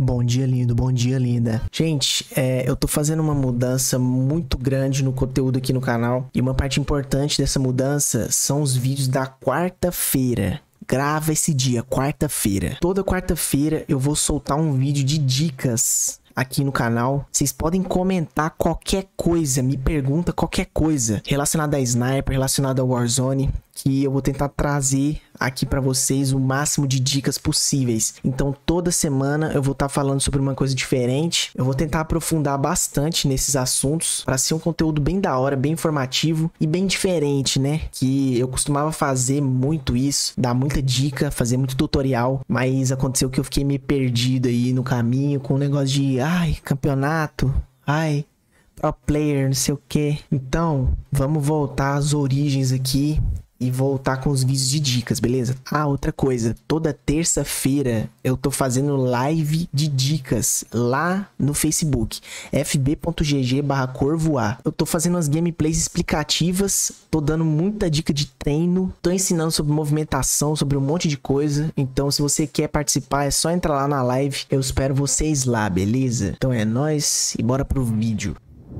Bom dia, lindo. Bom dia, linda. Gente, eu tô fazendo uma mudança muito grande no conteúdo aqui no canal. E uma parte importante dessa mudança são os vídeos da quarta-feira. Grava esse dia, quarta-feira. Toda quarta-feira eu vou soltar um vídeo de dicas aqui no canal. Vocês podem comentar qualquer coisa, me pergunta qualquer coisa relacionada a Sniper, relacionada a Warzone, que eu vou tentar trazer aqui pra vocês o máximo de dicas possíveis. Então toda semana eu vou estar falando sobre uma coisa diferente. Eu vou tentar aprofundar bastante nesses assuntos para ser um conteúdo bem da hora, bem informativo e bem diferente, né? Que eu costumava fazer muito isso, dar muita dica, fazer muito tutorial, mas aconteceu que eu fiquei meio perdido aí no caminho com o negócio de campeonato, pro player, não sei o que. Então, vamos voltar às origens aqui e voltar com os vídeos de dicas, beleza? Outra coisa, toda terça-feira eu tô fazendo live de dicas lá no Facebook, fb.gg/corvoa. Eu tô fazendo umas gameplays explicativas, tô dando muita dica de treino, tô ensinando sobre movimentação, sobre um monte de coisa. Então, se você quer participar, é só entrar lá na live. Eu espero vocês lá, beleza? Então é nóis e bora pro vídeo.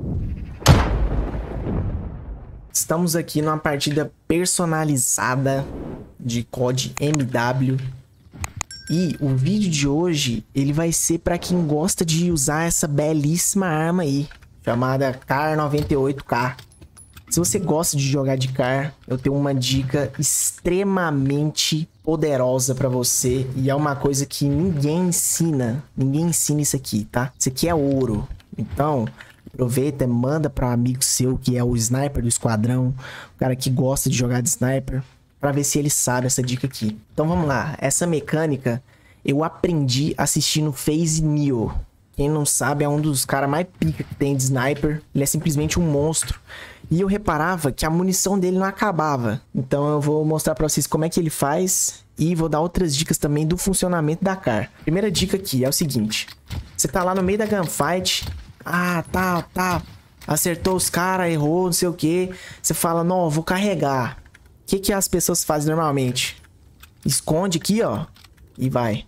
Estamos aqui numa partida personalizada de COD MW. E o vídeo de hoje, ele vai ser para quem gosta de usar essa belíssima arma aí, chamada Kar 98K. Se você gosta de jogar de Kar, eu tenho uma dica extremamente poderosa para você. E é uma coisa que ninguém ensina isso aqui, tá? Isso aqui é ouro. Então, aproveita, manda para um amigo seu que é o sniper do esquadrão, o cara que gosta de jogar de sniper, para ver se ele sabe essa dica aqui. Então vamos lá, essa mecânica eu aprendi assistindo FaZe Neo. Quem não sabe, é um dos caras mais pica que tem de sniper. Ele é simplesmente um monstro. E eu reparava que a munição dele não acabava. Então eu vou mostrar para vocês como é que ele faz e vou dar outras dicas também do funcionamento da Kar. Primeira dica aqui é o seguinte: você tá lá no meio da gunfight, tá. Acertou os caras, errou, não sei o que. Você fala, não, eu vou carregar. O que as pessoas fazem normalmente? Esconde aqui, ó, e vai.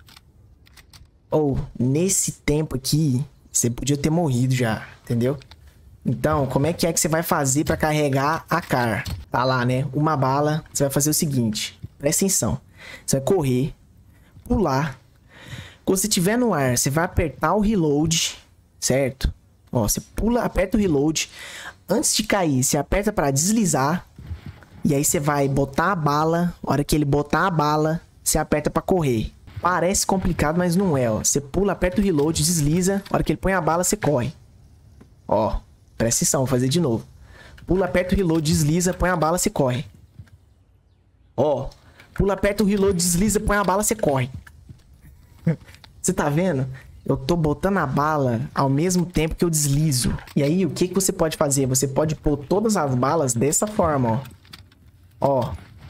Nesse tempo aqui, você podia ter morrido já, entendeu? Então, como é que você vai fazer pra carregar a Kar? Tá lá, né? Uma bala. Você vai fazer o seguinte, presta atenção. Você vai correr, pular. Quando você estiver no ar, você vai apertar o reload, certo? Você pula, aperta o reload. Antes de cair, você aperta para deslizar. E aí você vai botar a bala. A hora que ele botar a bala, você aperta para correr. Parece complicado, mas não é, ó. Você pula, aperta o reload, desliza. A hora que ele põe a bala, você corre. Presta atenção, vou fazer de novo. Pula, aperta o reload, desliza, põe a bala, você corre. Pula, aperta o reload, desliza, põe a bala, você corre. Você tá vendo? Eu tô botando a bala ao mesmo tempo que eu deslizo. E aí, o que você pode fazer? Você pode pôr todas as balas dessa forma, ó.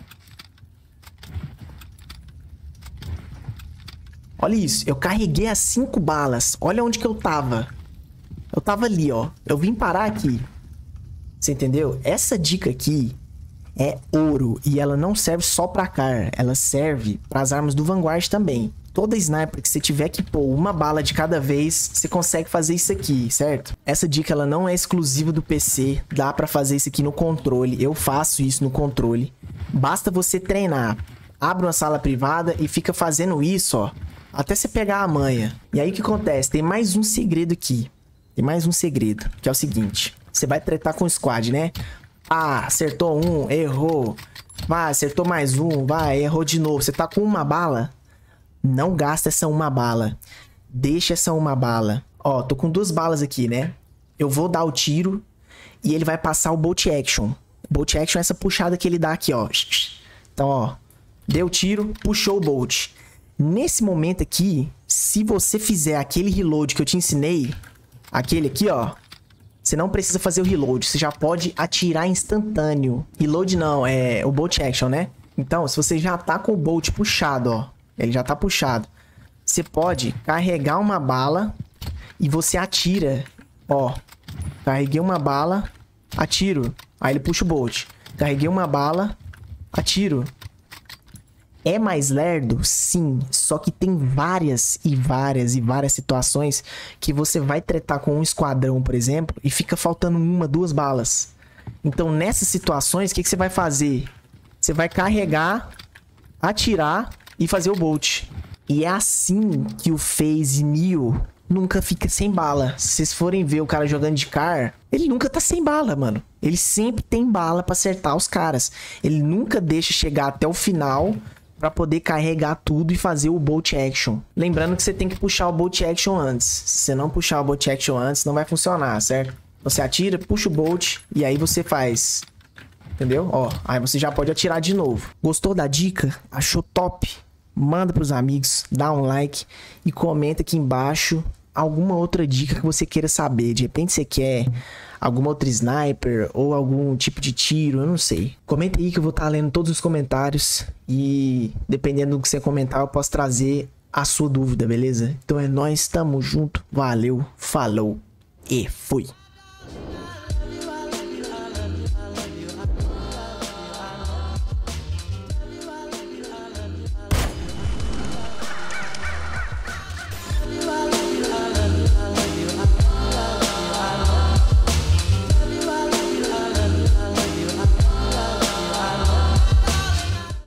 Olha isso. Eu carreguei as 5 balas. Olha onde que eu tava. Eu tava ali, ó. Eu vim parar aqui. Você entendeu? Essa dica aqui é ouro. E ela não serve só pra Kar. Ela serve pras armas do Vanguard também. Toda sniper que você tiver que pôr uma bala de cada vez, você consegue fazer isso aqui, certo? Essa dica, ela não é exclusiva do PC. Dá pra fazer isso aqui no controle. Eu faço isso no controle. Basta você treinar. Abre uma sala privada e fica fazendo isso, ó, até você pegar a manha. E aí o que acontece? Tem mais um segredo aqui. Tem mais um segredo, que é o seguinte. Você vai tretar com o squad, né? Acertou um, errou. Vai, acertou mais um, vai, errou de novo. Você tá com uma bala? Não gasta essa uma bala. Deixa essa uma bala. Tô com 2 balas aqui, né? Eu vou dar o tiro e ele vai passar o bolt action. Bolt action é essa puxada que ele dá aqui, ó. Então, deu tiro, puxou o bolt. Nesse momento aqui, se você fizer aquele reload que eu te ensinei, aquele aqui, ó, você não precisa fazer o reload. Você já pode atirar instantâneo. Reload não, é o bolt action, né? Então, se você já tá com o bolt puxado, ó, ele já tá puxado, você pode carregar uma bala e você atira. Carreguei uma bala, atiro. Aí ele puxa o bolt. Carreguei uma bala, atiro. É mais lerdo? Sim. Só que tem várias e várias e várias situações que você vai tretar com um esquadrão, por exemplo, e fica faltando uma, duas balas. Então, nessas situações, o que você vai fazer? Você vai carregar, atirar e fazer o bolt. E é assim que o FaZe Neo nunca fica sem bala. Se vocês forem ver o cara jogando de car, ele nunca tá sem bala, mano. Ele sempre tem bala pra acertar os caras. Ele nunca deixa chegar até o final pra poder carregar tudo e fazer o bolt action. Lembrando que você tem que puxar o bolt action antes. Se você não puxar o bolt action antes, não vai funcionar, certo? Você atira, puxa o bolt e aí você faz... Entendeu? Ó, aí você já pode atirar de novo. Gostou da dica? Achou top? Manda pros amigos, dá um like e comenta aqui embaixo alguma outra dica que você queira saber. De repente você quer alguma outra sniper ou algum tipo de tiro, eu não sei. Comenta aí que eu vou estar lendo todos os comentários e dependendo do que você comentar eu posso trazer a sua dúvida, beleza? Então é nóis, tamo junto, valeu, falou e fui!